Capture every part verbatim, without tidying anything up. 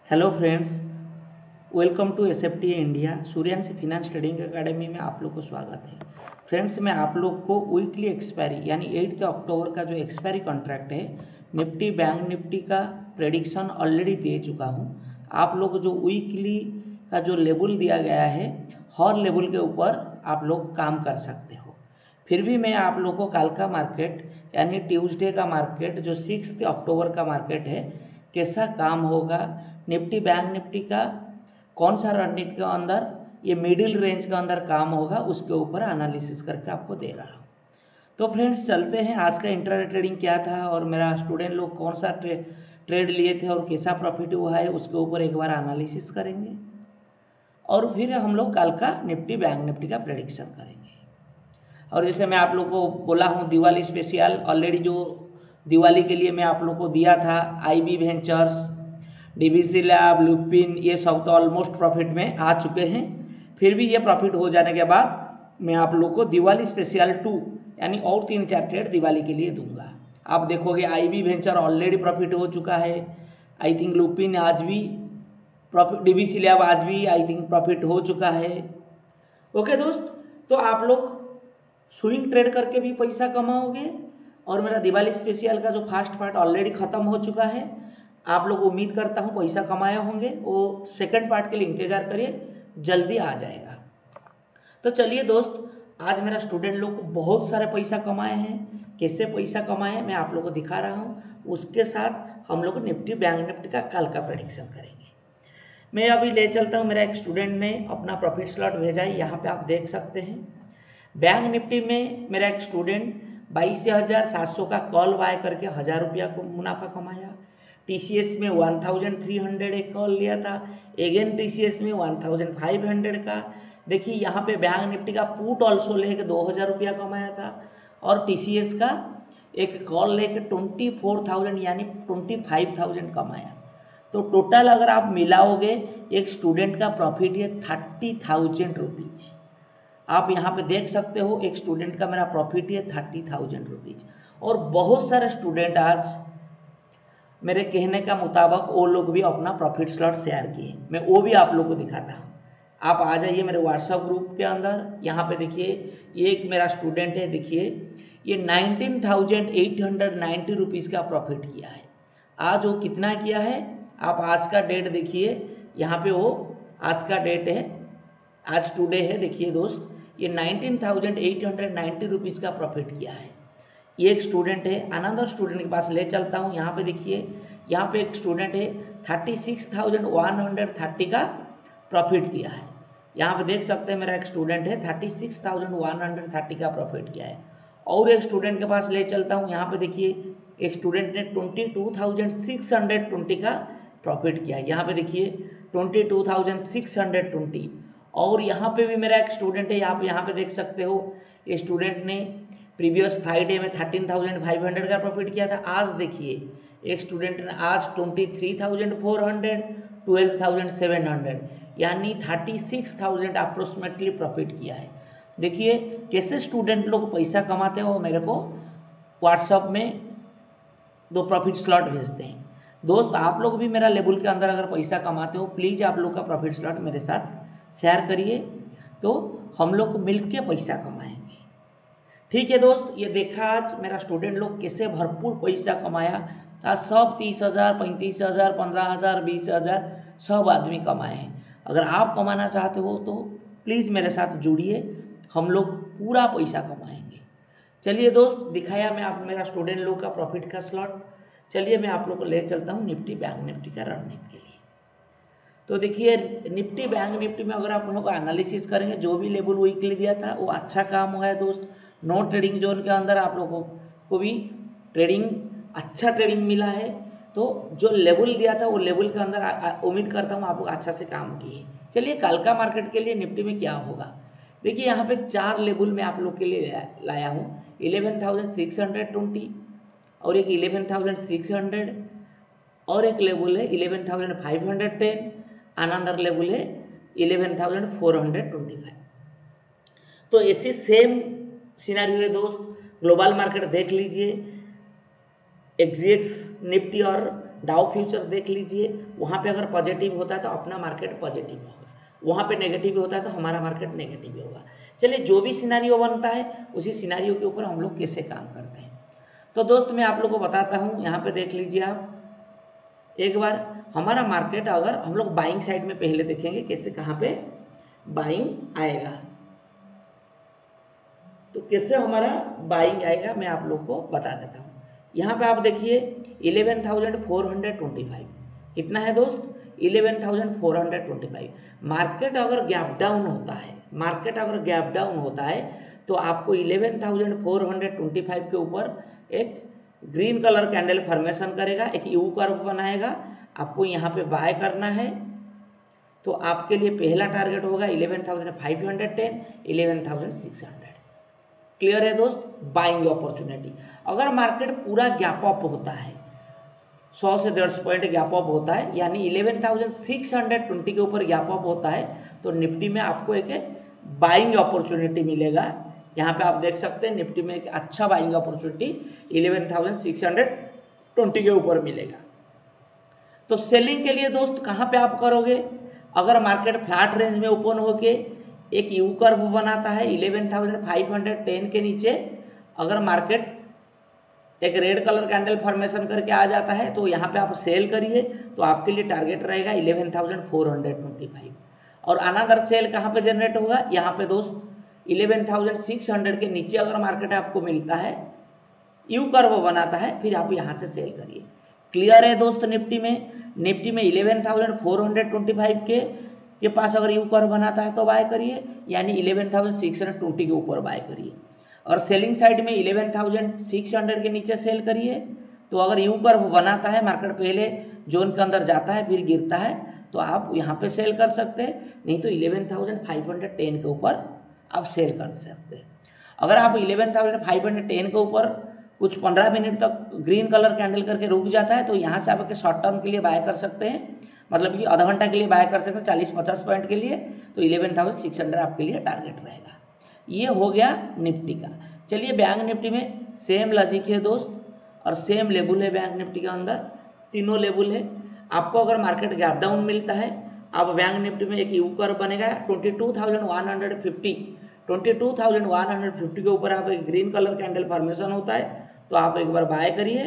Hello friends, welcome to S F T India. Suryansh finance trading academy में आप लोग को स्वागत है। फ्रेंड्स, मैं आप लोग को वीकली एक्सपायरी यानी एट्थ अक्टूबर का जो एक्सपायरी कॉन्ट्रैक्ट है निफ्टी बैंक निफ्टी का प्रेडिक्शन ऑलरेडी दे चुका हूं। आप लोग जो वीकली का जो लेवल दिया गया है हर लेवल के ऊपर आप लोग काम कर सकते हो। फिर भी मैं आप लोग को कल का मार्केट यानी ट्यूसडे का मार्केट जो सिक्स अक्टूबर का मार्केट है कैसा काम होगा, निफ्टी बैंक निफ्टी का कौन सा रणनीति के अंदर ये मिडिल रेंज के अंदर काम होगा उसके ऊपर एनालिसिस करके आपको दे रहा हूँ। तो फ्रेंड्स चलते हैं, आज का इंट्राडे ट्रेडिंग क्या था और मेरा स्टूडेंट लोग कौन सा ट्रे, ट्रेड लिए थे और कैसा प्रॉफिट हुआ है उसके ऊपर एक बार एनालिसिस करेंगे और फिर हम लोग कल का निफ्टी बैंक निफ्टी का प्रेडिक्शन करेंगे। और जैसे मैं आप लोग को बोला हूँ दिवाली स्पेशल ऑलरेडी जो दिवाली के लिए मैं आप लोग को दिया था IB ventures, DBC lab, Lupin, ये सब तो ऑलमोस्ट प्रॉफिट में आ चुके हैं। फिर भी ये प्रॉफिट हो जाने के बाद मैं आप लोग को दिवाली स्पेशल टू यानी और तीन चार ट्रेड दिवाली के लिए दूंगा। आप देखोगे आईबी वेंचर ऑलरेडी प्रॉफिट हो चुका है, आई थिंक लुपिन आज भी प्रॉफिट, डीबीसी लैब आज भी आई थिंक प्रॉफिट हो चुका है। ओके दोस्त, तो आप लोग स्विंग ट्रेड करके भी पैसा कमाओगे और मेरा दिवाली स्पेशल का जो फर्स्ट पार्ट ऑलरेडी खत्म हो चुका है, आप लोग उम्मीद करता हूं पैसा कमाए होंगे, वो सेकंड पार्ट के लिए इंतजार करिए, जल्दी आ जाएगा। तो चलिए दोस्त, आज मेरा स्टूडेंट लोग बहुत सारे पैसा कमाए हैं। कैसे पैसा कमाए मैं आप लोग को दिखा रहा हूं, उसके साथ हम लोग निफ्टी बैंक निफ्टी का कल का प्रेडिक्शन करेंगे। मैं अभी ले चलता हूं, मेरा एक स्टूडेंट ने अपना प्रॉफिट स्लॉट भेजा है, यहाँ पे आप देख सकते हैं। बैंक निफ्टी में मेरा एक स्टूडेंट बाईस हजार सात सौ का कॉल बाय करके हजार रुपया को मुनाफा कमाया। टीसीएस में तेरह सौ एक कॉल लिया था, अगेन टीसीएस में पंद्रह सौ का। देखिए यहाँ पे बैंक निफ्टी का पुट ऑल्सो लेके दो हजार रुपया कमाया था और टीसीएस का एक कॉल लेके चौबीस हज़ार यानी पच्चीस हज़ार कमाया। तो टोटल अगर आप मिलाओगे एक स्टूडेंट का प्रॉफिट है थर्टी थाउजेंड रुपीज। आप यहाँ पे देख सकते हो एक स्टूडेंट का मेरा प्रॉफिट है थर्टी थाउजेंड रुपीज। और बहुत सारे स्टूडेंट आज मेरे कहने का मुताबिक वो लोग भी अपना प्रॉफिट स्लॉट शेयर किए, मैं वो भी आप लोग को दिखाता हूँ। आप आ जाइए मेरे व्हाट्सएप ग्रुप के अंदर, यहाँ पे देखिए एक मेरा स्टूडेंट है, देखिए ये nineteen thousand eight hundred ninety rupees का प्रॉफिट किया है। आज वो कितना किया है, आप आज का डेट देखिए, यहाँ पे वो आज का डेट है, आज टुडे है। देखिए दोस्त, ये nineteen thousand eight hundred ninety rupees का प्रॉफिट किया है। ये एक स्टूडेंट है, अनदर स्टूडेंट के पास ले चलता हूँ। यहाँ पे देखिए, यहाँ पे एक स्टूडेंट है thirty six thousand one hundred thirty का प्रॉफिट किया है। यहाँ पे देख सकते हैं मेरा एक स्टूडेंट है thirty six thousand one hundred thirty का प्रॉफिट किया है। और एक स्टूडेंट के पास ले चलता हूँ, यहाँ पे देखिए एक स्टूडेंट ने twenty two thousand six hundred twenty का प्रॉफिट किया है। यहाँ पे देखिए twenty two thousand six hundred twenty. और यहाँ पे भी मेरा एक स्टूडेंट है, आप यहाँ पे देख सकते हो ये स्टूडेंट ने प्रीवियस फ्राइडे में थर्टीन थाउजेंड फाइव हंड्रेड का प्रॉफिट किया था। आज देखिए एक स्टूडेंट ने आज twenty three thousand four hundred, twelve thousand seven hundred यानी thirty six thousand approximately profit किया है। देखिए कैसे स्टूडेंट लोग पैसा कमाते हो, मेरे को व्हाट्सएप में दो प्रॉफिट स्लॉट भेजते हैं। दोस्त आप लोग भी मेरा लेवल के अंदर अगर पैसा कमाते हो, प्लीज़ आप लोग का प्रॉफिट स्लॉट मेरे साथ शेयर करिए, तो हम लोग मिलकर पैसा कमाएंगे। ठीक है दोस्त, ये देखा आज मेरा स्टूडेंट लोग कैसे भरपूर पैसा कमाया। आज सब तीस हजार पैंतीस हजार पंद्रह हजार बीस हजार सब आदमी कमाए हैं। अगर आप कमाना चाहते हो तो प्लीज़ मेरे साथ जुड़िए, हम लोग पूरा पैसा कमाएंगे। चलिए दोस्त, दिखाया मैं आप मेरा स्टूडेंट लोग का प्रॉफिट का स्लॉट। चलिए मैं आप लोग को ले चलता हूँ निफ्टी बैंक निफ्टी का रणनीति के लिए। तो देखिए निफ्टी बैंक निफ्टी में अगर आप लोग एनालिसिस करेंगे, जो भी लेवल वीकली दिया था वो अच्छा काम हुआ है दोस्त। नो ट्रेडिंग जोन के अंदर आप लोगों को भी ट्रेडिंग अच्छा ट्रेडिंग मिला है। तो जो लेवल दिया था वो लेवल के अंदर उम्मीद करता हूँ आप लोग अच्छा से काम किए। चलिए कल का मार्केट के लिए निफ्टी में क्या होगा, देखिए यहाँ पे चार लेवल में आप लोग के लिए लाया हूँ। Eleven thousand six hundred twenty और एक इलेवन थाउजेंड सिक्स हंड्रेड और एक लेवल है eleven thousand five hundred ten, another level है eleven thousand four hundred twenty five. तो ऐसी सेम सिनेरियो है दोस्त। ग्लोबल मार्केट देख लीजिए, एक्सजीएक्स निफ्टी और डाउ फ्यूचर देख लीजिए, वहाँ पे अगर पॉजिटिव होता है तो अपना मार्केट पॉजिटिव होगा, वहाँ पे नेगेटिव होता है तो हमारा मार्केट नेगेटिव होगा। चलिए जो भी सिनारियो बनता है उसी सिनारियो के ऊपर हम लोग कैसे काम करते हैं। तो दोस्त मैं आप लोग को बताता हूँ, यहाँ पे देख लीजिए आप एक बार हमारा मार्केट अगर हम लोग बाइंग साइड में पहले देखेंगे कैसे, कहाँ पे बाइंग आएगा, तो कैसे हमारा बाइंग आएगा मैं आप लोग को बता देता हूँ। यहाँ पे आप देखिए eleven thousand four hundred twenty five कितना है दोस्त, eleven thousand four hundred twenty five. Market अगर गैप डाउन होता है, मार्केट अगर गैप डाउन होता है तो आपको eleven thousand four hundred twenty five के ऊपर एक ग्रीन कलर कैंडल फॉर्मेशन करेगा, एक यू कर्व बनाएगा, आपको यहाँ पे बाय करना है। तो आपके लिए पहला टारगेट होगा eleven thousand five hundred ten, eleven thousand six hundred. Clear है दोस्त, बाइंग अपॉर्चुनिटी। अगर मार्केट पूरा गैप अप होता है, सौ से डेढ़ सौ पॉइंट गैप अप होता है, यानी eleven thousand six hundred twenty के ऊपर गैप अप होता है, तो निफ्टी में आपको एक बाइंग अपॉर्चुनिटी मिलेगा। यहाँ पे आप देख सकते हैं निफ्टी में एक अच्छा buying opportunity eleven thousand six hundred twenty के ऊपर मिलेगा। तो सेलिंग के लिए दोस्त कहाँ पे आप करोगे, अगर मार्केट फ्लैट रेंज में ओपन होके एक यू कर्व बनाता है eleven thousand five hundred ten के नीचे, अगर मार्केट एक रेड कलर कैंडल फॉर्मेशन करके आ जाता है तो यहाँ पे आप सेल करिए, तो आपके लिए टारगेट रहेगा eleven thousand four hundred twenty five. और अनदर सेल कहाँ पे जनरेट होगा, यहाँ पे दोस्त इलेवन थाउजेंड सिक्स हंड्रेड के नीचे अगर मार्केट आपको मिलता है, यू कर्व बनाता है, फिर आप यहाँ से सेल करिए। क्लियर है दोस्त, निफ्टी में निफ्टी में eleven thousand four hundred twenty five के के पास अगर यू कर्व बनाता है तो बाय करिए, यानी eleven thousand six hundred twenty के ऊपर बाय करिए। और सेलिंग साइड में इलेवन थाउजेंड सिक्स हंड्रेड के नीचे सेल करिए। तो अगर यू कर्व बनाता है, मार्केट पहले जोन के अंदर जाता है फिर गिरता है, तो आप यहाँ पे सेल कर सकते हैं, नहीं तो eleven thousand five hundred ten के ऊपर आप सेल कर सकते हैं। अगर आप eleven thousand five hundred ten के ऊपर कुछ पंद्रह मिनट तक ग्रीन कलर कैंडल करके रुक जाता है, तो यहाँ से आप शॉर्ट टर्म के लिए बाय कर सकते हैं, मतलब कि आधा घंटा के लिए बाय कर सकते हैं चालीस पचास पॉइंट के लिए, तो इलेवन थाउजेंड सिक्स हंड्रेड आपके लिए टारगेट रहेगा। ये हो गया निफ्टी का। चलिए बैंक निफ्टी में सेम लॉजिक है दोस्त, और सेम लेवल है बैंक निफ्टी के अंदर, तीनों लेवल है। आपको अगर मार्केट गैप डाउन मिलता है, अब बैंक निफ्टी में एक यू कर्व बनेगा twenty two thousand one hundred fifty, twenty two thousand one hundred fifty के ऊपर आप एक ग्रीन कलर कैंडल फॉर्मेशन होता है, तो आप एक बार बाय करिए,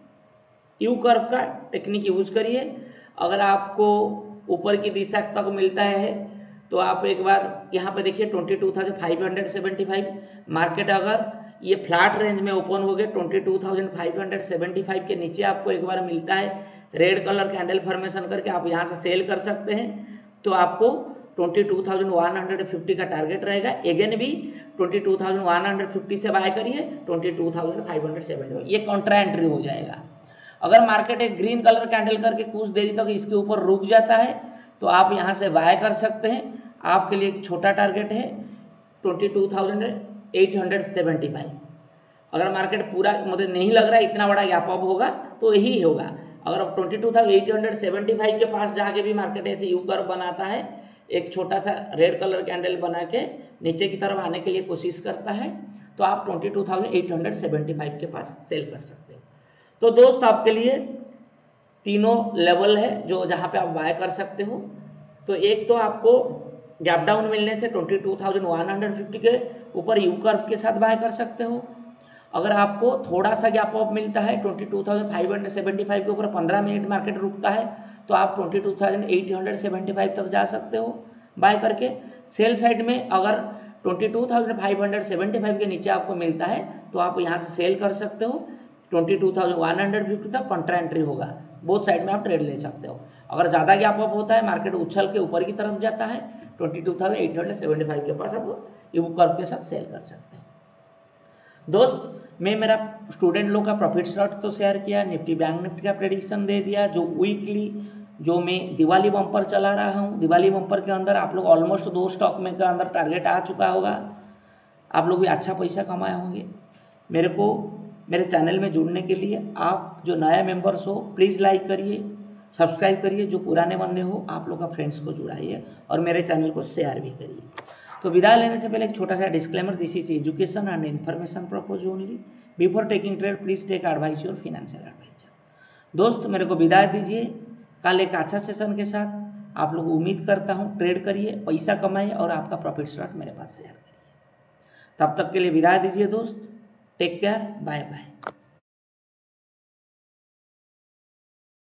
यू कर्व का टेक्निक यूज करिए। अगर आपको ऊपर की दिशा तक मिलता है तो आप एक बार यहाँ पे देखिए twenty two thousand five hundred seventy five, market अगर ये फ्लैट रेंज में ओपन हो गए twenty two thousand five hundred seventy five के नीचे आपको एक बार मिलता है रेड कलर कैंडल फॉर्मेशन करके, आप यहाँ से सेल कर सकते हैं, तो आपको twenty two thousand one hundred fifty का टारगेट रहेगा। अगेन भी twenty two thousand one hundred fifty से बाय करिए, twenty two thousand five hundred seventy five, ये कॉन्ट्रा एंट्री हो जाएगा। अगर मार्केट एक ग्रीन कलर कैंडल करके कुछ देरी तक इसके ऊपर रुक जाता है, तो आप यहाँ से बाय कर सकते हैं। आपके लिए एक छोटा टारगेट है twenty two thousand eight hundred seventy five. अगर मार्केट पूरा मतलब नहीं लग रहा है इतना बड़ा गैप अप होगा तो यही होगा। अगर आप twenty two thousand eight hundred seventy five के पास जाके भी मार्केट ऐसे यू कर्व बनाता है, एक छोटा सा रेड कलर कैंडल बना के नीचे की तरफ आने के लिए कोशिश करता है, तो आप twenty two thousand eight hundred seventy five के पास सेल कर सकते हो। तो दोस्त आपके लिए तीनों लेवल है जो जहाँ पे आप बाय कर सकते हो। तो एक तो आपको गैप डाउन मिलने से twenty two thousand one hundred fifty के ऊपर यू कर्व के साथ बाय कर सकते हो। अगर आपको थोड़ा सा गैप अप मिलता है twenty two thousand five hundred seventy five के ऊपर पंद्रह मिनट मार्केट रुकता है, तो आप twenty two thousand eight hundred seventy five तक जा सकते हो बाय करके। सेल साइड में अगर twenty two thousand five hundred seventy five के नीचे आपको मिलता है, तो आप यहाँ से सेल कर सकते हो, twenty two thousand one hundred fifty तक कॉन्ट्रा एंट्री होगा, बोथ साइड में आप ट्रेड ले सकते हो। अगर ज़्यादा गैप अप होता है, मार्केट उछल के ऊपर की तरफ जाता है, twenty two thousand eight hundred seventy five के पास आप यू कर्व के साथ सेल कर सकते हैं। दोस्त मैं मेरा स्टूडेंट लोग का प्रॉफिट चार्ट तो शेयर किया, निफ्टी बैंक निफ्टी का प्रेडिक्शन दे दिया, जो वीकली जो मैं दिवाली बम्पर चला रहा हूँ, दिवाली बम्पर के अंदर आप लोग ऑलमोस्ट दो स्टॉक में के अंदर टारगेट आ चुका होगा, आप लोग भी अच्छा पैसा कमाए होंगे। मेरे को मेरे चैनल में जुड़ने के लिए आप जो नया मेंबर्स हो प्लीज़ लाइक करिए, सब्सक्राइब करिए, जो पुराने बंदे हो आप लोग का फ्रेंड्स को जुड़ाइए और मेरे चैनल को शेयर भी करिए। तो विदाई लेने से पहले एक छोटा सा disclaimer, this is education and information purpose only, before taking trade please take advice your financial advisor. दोस्त मेरे को विदाई दीजिए, कल एक अच्छा सेशन के साथ आप लोग उम्मीद करता हूँ ट्रेड करिए, पैसा कमाइए और आपका प्रॉफिट स्टार्ट मेरे पास शेयर करिए। तब तक के लिए विदाई दीजिए दोस्त, टेक केयर, बाय बाय।